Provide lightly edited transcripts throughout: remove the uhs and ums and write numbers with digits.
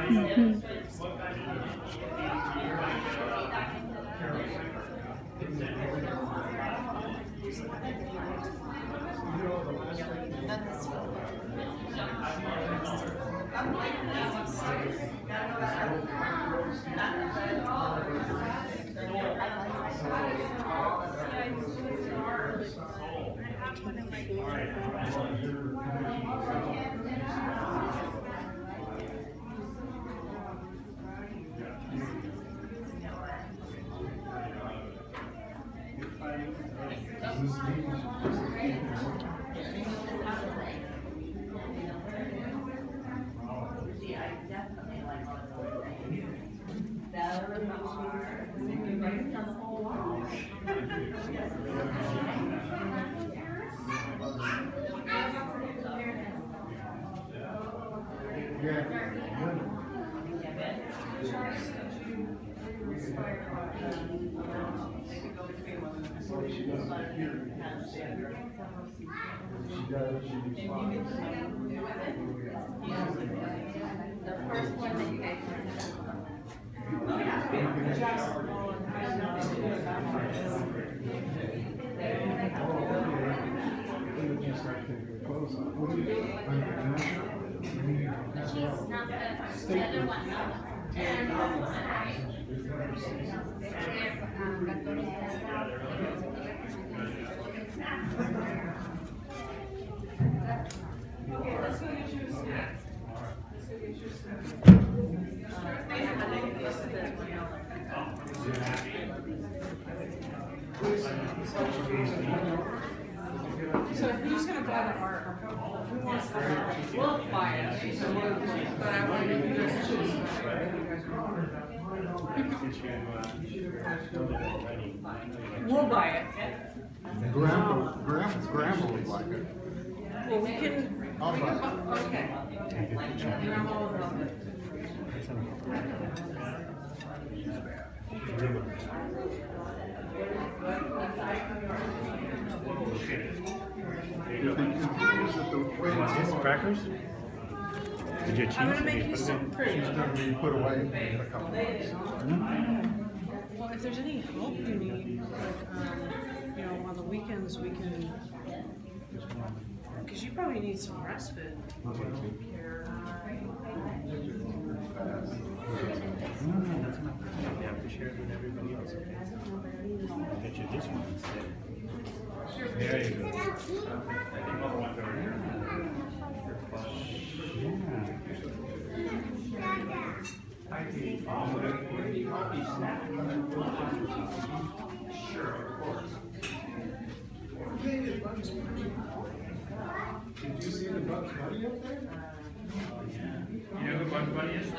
So who's going to buy the art? Who wants the art? We'll buy it. But I want to just choose. We'll buy it. Grandma would like it. Well, we can. I'll buy it. Okay. Grandma will love it. Crackers? Did you cheese? I'm going to make you some fruit. She's going to be put away in a couple months. Well, if there's any help you need, like, you know, on the weekends we can, because you probably need some respite. You have to share it with everybody else. I'll get you this one instead. There you go. Sure, of course. Did you see the Bugs Bunny up there? You know who Bugs Bunny is?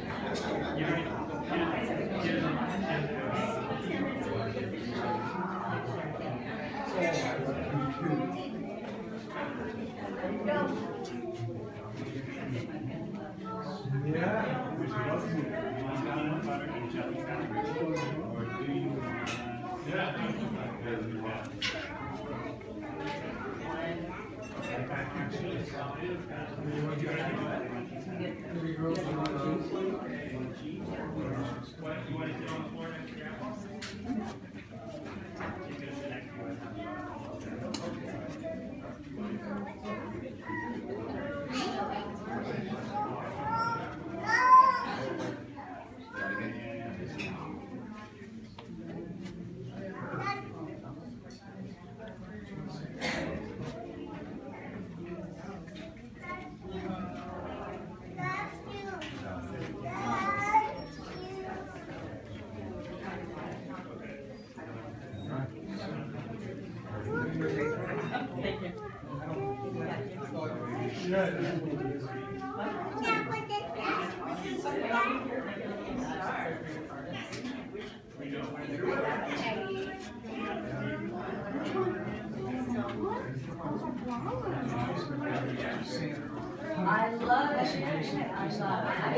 I love that. I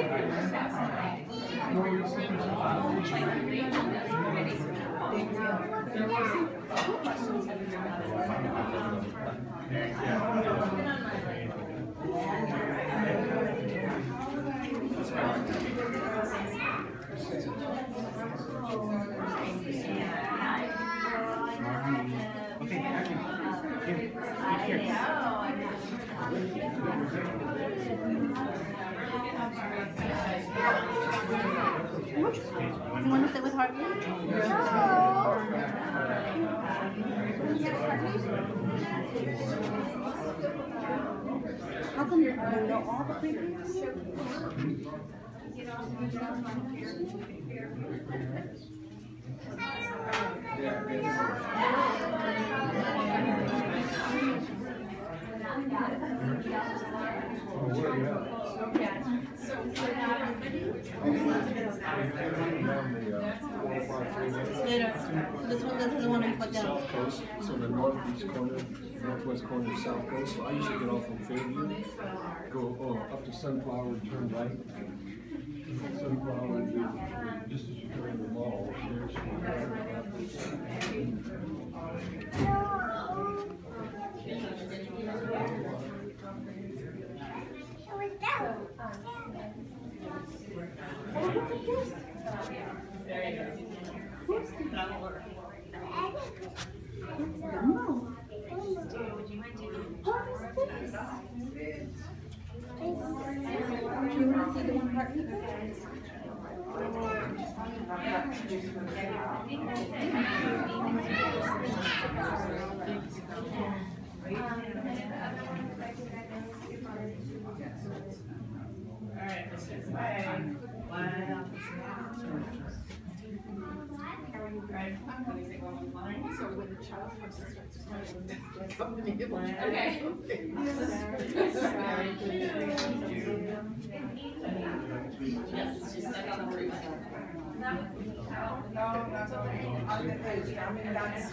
love that. You want to sit with Hartley? How come you know all the previews? Later. This one doesn't want to put down. South Coast, so the northeast corner, northwest corner of South Coast. So I usually get off from Fairview, go up to Sunflower and turn right. Sunflower and just as you turn the mall, there's So when the child first starts crying, okay. Yes, she's stuck on the roof. No, that's okay. I mean, that's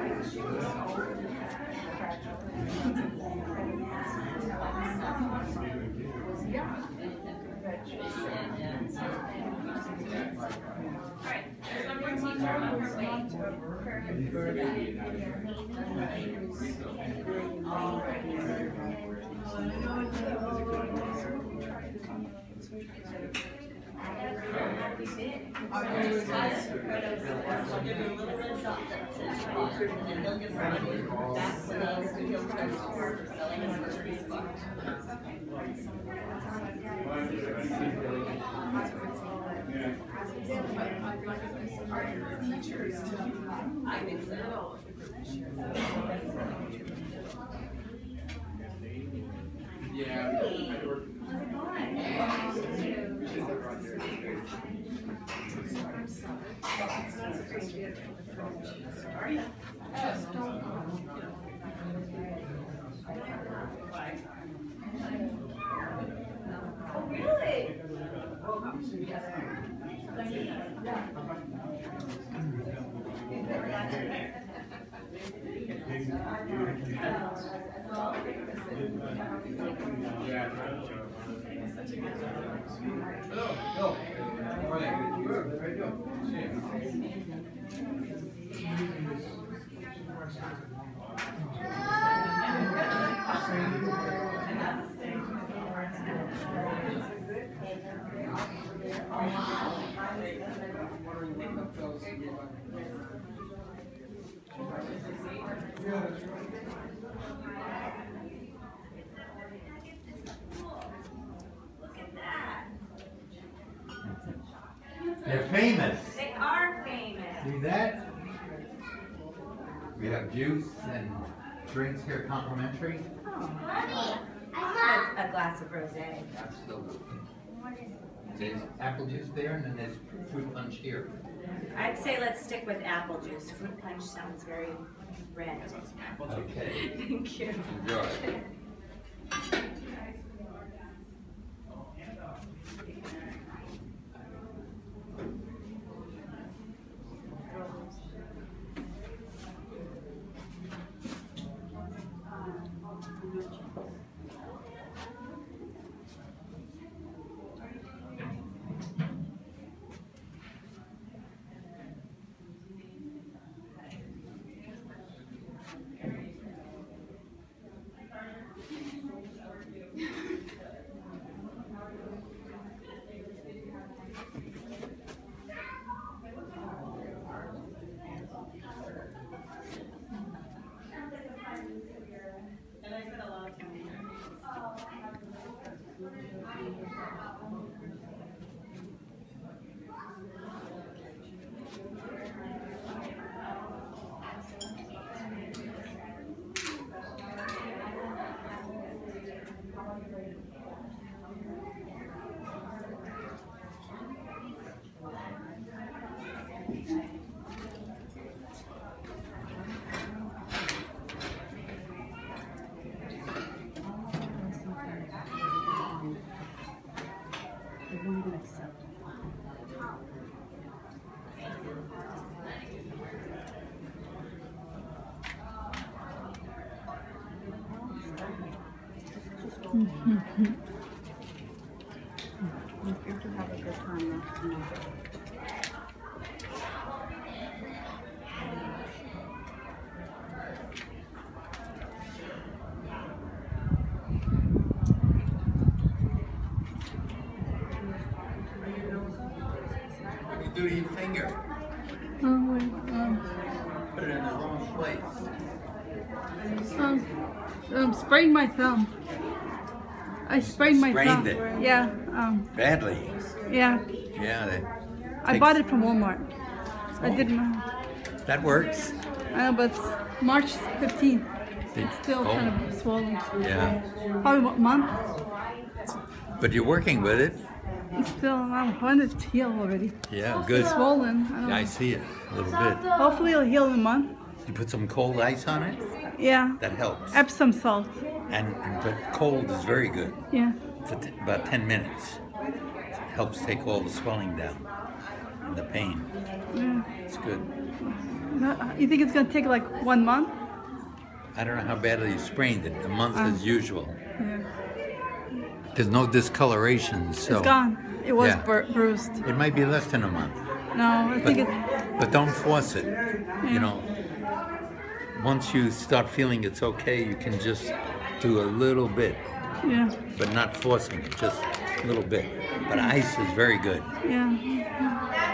yeah. Alright, there's one more teacher on her way. I think so. They're famous. They are famous. See that? We have juice and drinks here complimentary. A glass of rosé. That's so good. There's apple juice there and then there's fruit punch here. I'd say let's stick with apple juice. Fruit punch sounds very red. Okay. Thank you. Enjoy. What do you do to your finger? Put it in the wrong place. Sprained my thumb. I sprained my Sprained thumb. it? Yeah. Badly. Yeah. Yeah, I bought it from Walmart. I didn't. that works. But it's March 15th. Did- It's still kind of swollen. Yeah. Probably what month? But you're working with it. It's still. I'm trying to heal already. Yeah, good. It's swollen. I don't Yeah, I know. see it a little bit. Hopefully it'll heal in a month. You put some cold ice on it. Yeah. That helps. Epsom salt. And but cold is very good. Yeah. For about 10 minutes. It helps take all the swelling down and the pain. Yeah. It's good. You think it's gonna take like 1 month? I don't know how badly you sprained it. A month as usual. Yeah. There's no discoloration, so It's gone. It was Yeah. bruised. it might be less than a month. No, I think it's. But don't force it. You know, once you start feeling it's okay, you can just do a little bit, Yeah. but not forcing it, just a little bit. But ice is very good. Yeah.